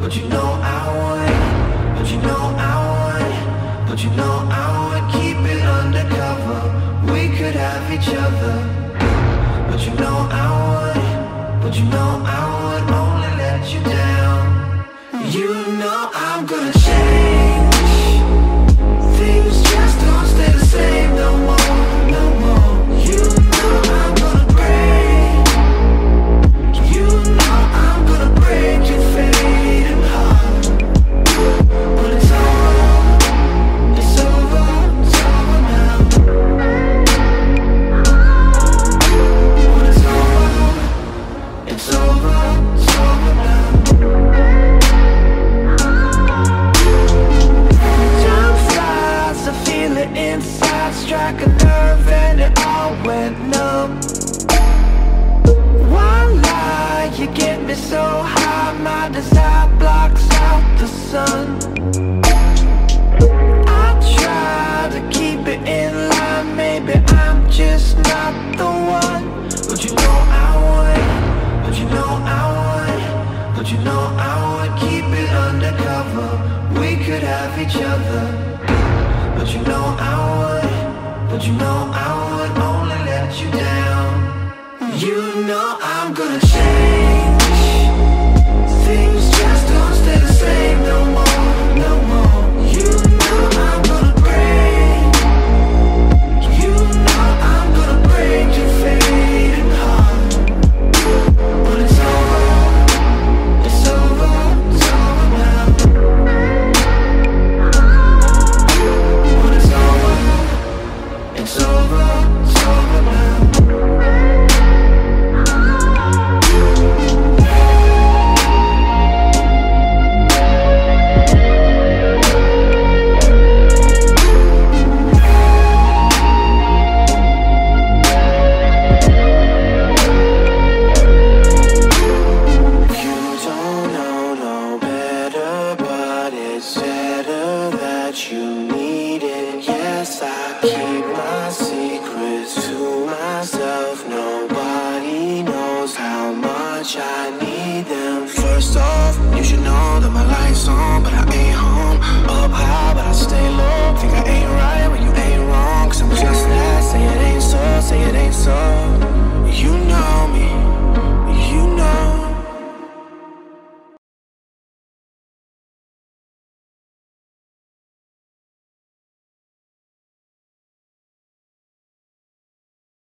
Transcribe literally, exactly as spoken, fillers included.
but you know I would, but you know I would, but you know I would keep it undercover. We could have each other, but you know I would, but you know I would only let you down. You know I'm gonna change. Things just don't stay the same no more, no more. You know I'm gonna break. You know I'm gonna break your fading heart. But it's over, it's over, it's over now. But it's over, it's over, it's over now. Time flies, I feel it inside, strike a nerve and it all went numb. One lie, you get me so high, my desire blocks out the sun. I try to keep it in line, maybe I'm just not the one. But you know I would, but you know I would, but you know I would keep it undercover. We could have each other, but you know I would, but you know I would only let you down. You know I'm gonna change. Things just don't stay the same no more, no more. You know I'm gonna break. You know I'm gonna break your fading heart. But it's over, it's over, it's over now. But it's over, it's over, it's over now. Say it ain't